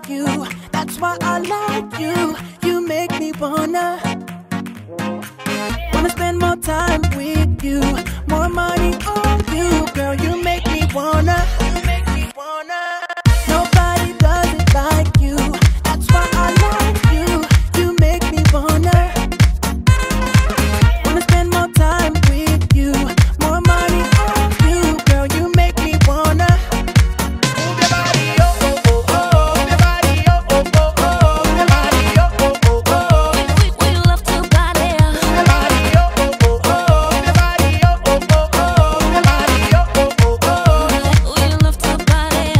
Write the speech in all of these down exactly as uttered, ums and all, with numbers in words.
you. That's why I like you. You make me wanna Wanna spend more time with you. More money on you. Girl, you make me wanna You make me wanna Nobody does it like you. That's why I like you. You make me wanna Wanna spend more time with you. More money on you. Girl, you make me wanna Move your body, oh, oh, oh, oh. Move your body, oh, oh, oh, oh. Move your body, oh, oh, oh, oh. We, we, we love to body. Move your body, oh, oh, oh, oh. Move your body, oh, oh, oh, oh. Move your body, oh, oh, oh, oh. We love to body.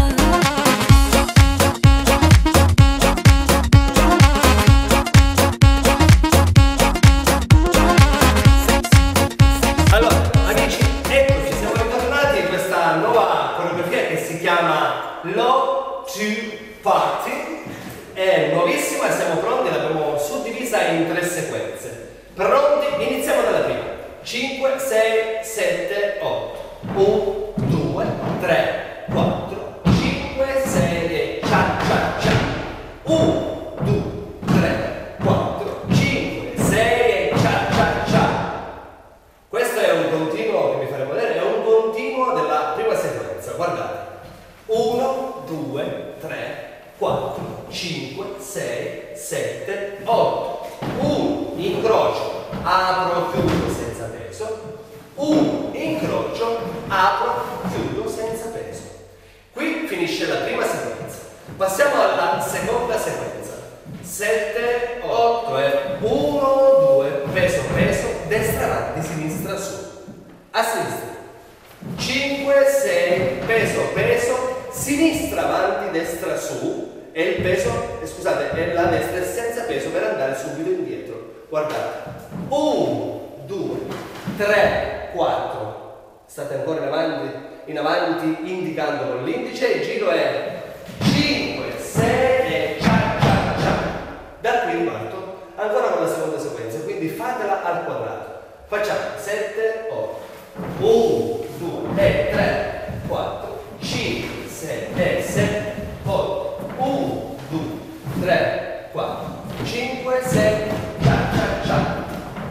Allora, amici, eccoci, siamo ritornati in questa nuova coreografia che si chiama Love to Party. È nuovissima e siamo pronti, l'abbiamo suddivisa in tre sequenze. Pronti? Iniziamo dalla prima. cinque, sei, sette, otto. uno, due, tre, quattro, cinque, sei e cia cia cia. uno, due, tre, quattro, cinque, sei e cia cia cia. Questo è un continuo che vi faremo vedere, è un continuo della prima sequenza. Guardate. uno, due, tre, quattro, cinque, sei, sette, otto. uno, incrocio, apro, chiudo senza peso. uno, incrocio, apro, chiudo senza peso. Qui finisce la prima sequenza. Passiamo alla seconda sequenza. sette, otto e uno, due, peso, peso, destra avanti, sinistra su. A sinistra. cinque, sei, peso, peso, sinistra avanti, destra su. E il peso, eh, scusate, e la destra è senza peso per andare subito indietro. Guardate. uno, due, tre, quattro. State ancora in avanti, in avanti indicando con l'indice. Il giro è cinque, sei e cia cia cia. Da qui riparto ancora con la seconda sequenza, quindi fatela al quadrato. Facciamo sette, otto. uno, due, tre, quattro, cinque, sei e sette, otto. uno, due, tre, quattro, cinque, sei, cia cia cia.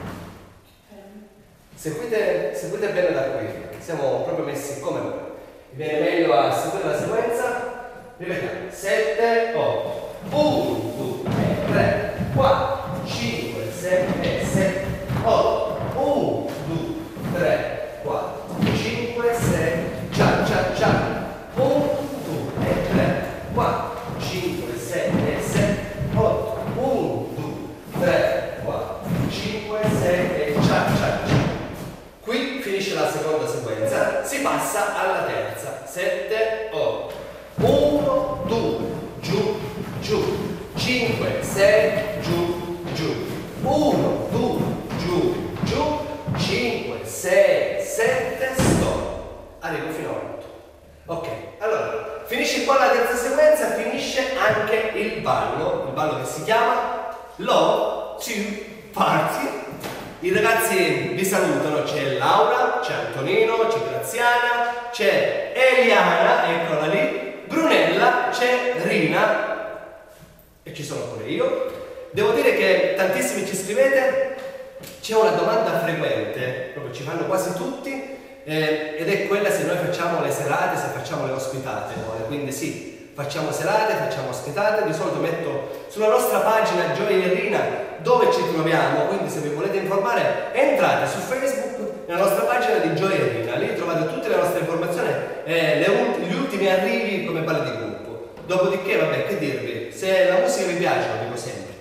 Seguite, seguite bene da qui, siamo proprio messi come voi. Vi viene meglio a seguire la sequenza. Ripetiamo. sette, otto. uno, due, tre, quattro, cinque, sei e sette, otto. uno, due, tre, quattro, cinque, sei, cia cia cia. uno, due, tre, quattro, cinque, sei e sette, otto. uno, due, tre, quattro, cinque, sei e cia cia cia. Qui finisce la seconda sequenza, si passa alla terza. sette, otto. uno, due, giù, giù. cinque, sei, giù, giù. uno, due, giù, giù. cinque, sei, sette, stop. Arrivo fino a otto. Ok, allora, finisce qua la terza sequenza, finisce anche il ballo, il ballo che si chiama Love to Party. I ragazzi vi salutano, c'è Laura, c'è Antonino, c'è Graziana, c'è Eliana, eccola lì, Brunella, c'è Rina e ci sono pure io. Devo dire che tantissimi ci scrivete, c'è una domanda frequente, proprio ci fanno quasi tutti, eh, ed è quella se noi facciamo le serate, se facciamo le ospitate. Noi. Quindi sì, facciamo serate, facciamo ospitate, di solito metto sulla nostra pagina Gioia e Rina dove ci troviamo, quindi se vi volete informare entrate su Facebook nella nostra pagina di Gioia e Rina, lì trovate tutte le nostre informazioni, eh, le ulti, gli ultimi arrivi come balli di gruppo. Dopodiché, vabbè, che dirvi, se la musica vi piace, lo dico sempre,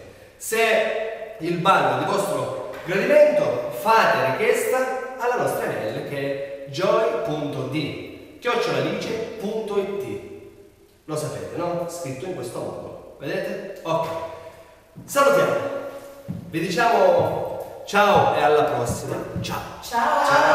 se il ballo di vostro gradimento, fate richiesta alla nostra email che è joy punto d chiocciolalice punto it. Lo sapete, no? Scritto in questo modo, vedete? Ok, salutiamo, vi diciamo ciao e alla prossima. Ciao. Ciao. Ciao.